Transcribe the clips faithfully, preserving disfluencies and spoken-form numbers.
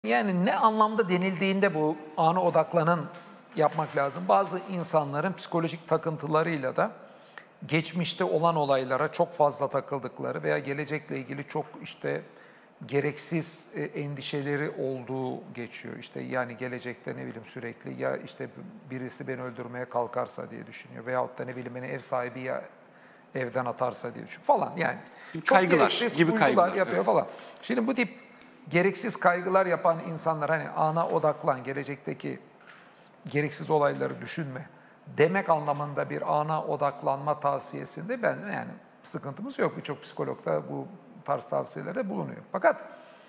Yani ne anlamda denildiğinde bu ana odaklanın yapmak lazım. Bazı insanların psikolojik takıntılarıyla da geçmişte olan olaylara çok fazla takıldıkları veya gelecekle ilgili çok işte gereksiz e, endişeleri olduğu geçiyor. İşte yani gelecekte ne bileyim sürekli ya işte birisi beni öldürmeye kalkarsa diye düşünüyor. Veyahut da ne bileyim beni ev sahibi ya evden atarsa diye düşünüyor falan yani. Çok Kaygılar gereksiz gibi uygular kaygılar, yapıyor evet. falan. Şimdi bu tip gereksiz kaygılar yapan insanlar hani ana odaklan, gelecekteki gereksiz olayları düşünme demek anlamında bir ana odaklanma tavsiyesinde ben yani sıkıntımız yok. Birçok psikolog da bu tarz tavsiyelerde bulunuyor. Fakat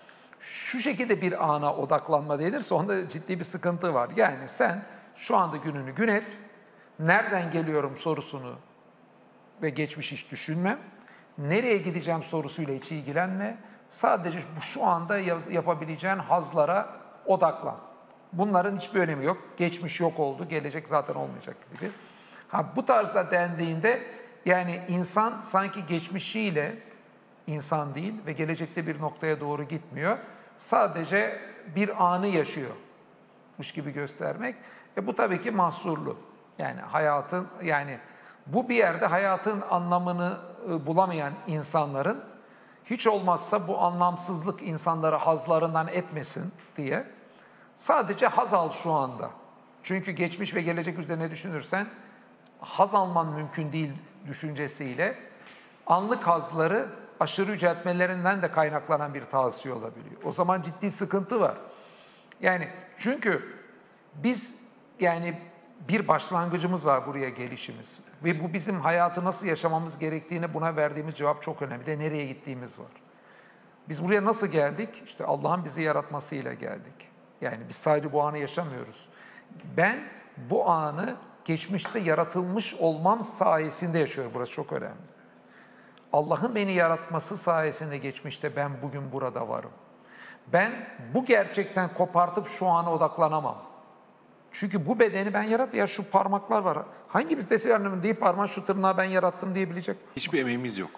şu şekilde bir ana odaklanma denirse onda ciddi bir sıkıntı var. Yani sen şu anda gününü gün et, nereden geliyorum sorusunu ve geçmiş hiç düşünme, nereye gideceğim sorusuyla hiç ilgilenme, sadece bu şu anda yapabileceğin hazlara odaklan. Bunların hiçbir önemi yok. Geçmiş yok oldu, gelecek zaten olmayacak gibi. Ha, bu tarzda dendiğinde yani insan sanki geçmişiyle insan değil ve gelecekte bir noktaya doğru gitmiyor. Sadece bir anı yaşıyormuş gibi göstermek. E bu tabii ki mahsurlu. Yani hayatın yani bu bir yerde hayatın anlamını bulamayan insanların hiç olmazsa bu anlamsızlık insanları hazlarından etmesin diye sadece haz al şu anda. Çünkü geçmiş ve gelecek üzerine düşünürsen haz alman mümkün değil düşüncesiyle anlık hazları aşırı yüceltmelerinden de kaynaklanan bir tavsiye olabiliyor. O zaman ciddi sıkıntı var. Yani çünkü biz yani bir başlangıcımız var buraya gelişimiz. Ve bu bizim hayatı nasıl yaşamamız gerektiğine buna verdiğimiz cevap çok önemli. Bir de nereye gittiğimiz var. Biz buraya nasıl geldik? İşte Allah'ın bizi yaratmasıyla geldik. Yani biz sadece bu anı yaşamıyoruz. Ben bu anı geçmişte yaratılmış olmam sayesinde yaşıyorum. Burası çok önemli. Allah'ın beni yaratması sayesinde geçmişte ben bugün burada varım. Ben bu gerçekten kopartıp şu ana odaklanamam. Çünkü bu bedeni ben yarattım. Ya şu parmaklar var. Hangimiz dese deyip parmağı şu tırnağı ben yarattım diyebilecek mi? Hiçbir emeğimiz yok.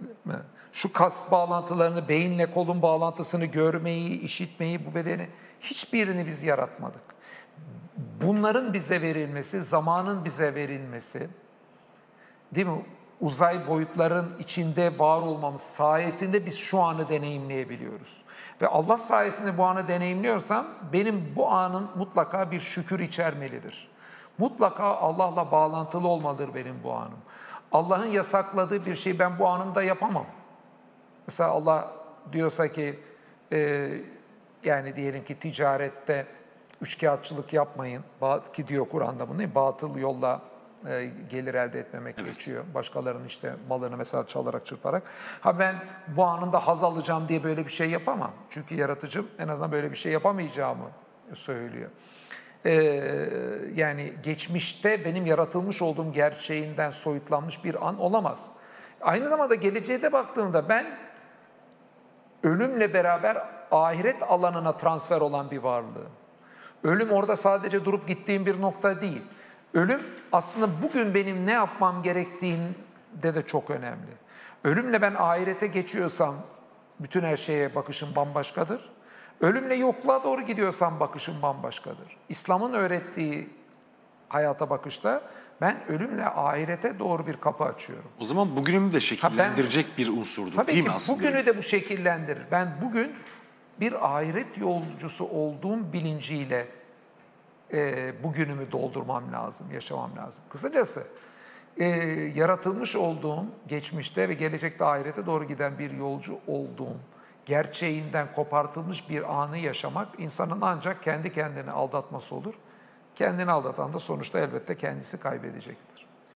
Şu kas bağlantılarını, beyinle kolun bağlantısını görmeyi, işitmeyi, bu bedeni hiçbirini biz yaratmadık. Bunların bize verilmesi, zamanın bize verilmesi, değil mi? Uzay boyutların içinde var olmamız sayesinde biz şu anı deneyimleyebiliyoruz. Ve Allah sayesinde bu anı deneyimliyorsam benim bu anın mutlaka bir şükür içermelidir. Mutlaka Allah'la bağlantılı olmalıdır benim bu anım. Allah'ın yasakladığı bir şeyi ben bu anımda yapamam. Mesela Allah diyorsa ki e, yani diyelim ki ticarette üçkağıtçılık yapmayın ki diyor Kur'an'da bunu, batıl yolla e, gelir elde etmemek evet. geçiyor. Başkalarının işte malını mesela çalarak çırparak. Ha ben bu anında haz alacağım diye böyle bir şey yapamam. Çünkü yaratıcım en azından böyle bir şey yapamayacağımı söylüyor. Ee, yani geçmişte benim yaratılmış olduğum gerçeğinden soyutlanmış bir an olamaz. Aynı zamanda geleceğe de baktığımda ben ölümle beraber ahiret alanına transfer olan bir varlığım. Ölüm orada sadece durup gittiğim bir nokta değil. Ölüm aslında bugün benim ne yapmam gerektiğinde de çok önemli. Ölümle ben ahirete geçiyorsam bütün her şeye bakışım bambaşkadır. Ölümle yokluğa doğru gidiyorsam bakışım bambaşkadır. İslam'ın öğrettiği hayata bakışta ben ölümle ahirete doğru bir kapı açıyorum. O zaman bugünümü de şekillendirecek ben, bir unsurdur tabii değil ki mi aslında? Bugünü de bu şekillendirir. Ben bugün bir ahiret yolcusu olduğum bilinciyle e, bugünümü doldurmam lazım, yaşamam lazım. Kısacası e, yaratılmış olduğum, geçmişte ve gelecekte ahirete doğru giden bir yolcu olduğum, gerçeğinden kopartılmış bir anı yaşamak insanın ancak kendi kendini aldatması olur. Kendini aldatan da sonuçta elbette kendisi kaybedecektir.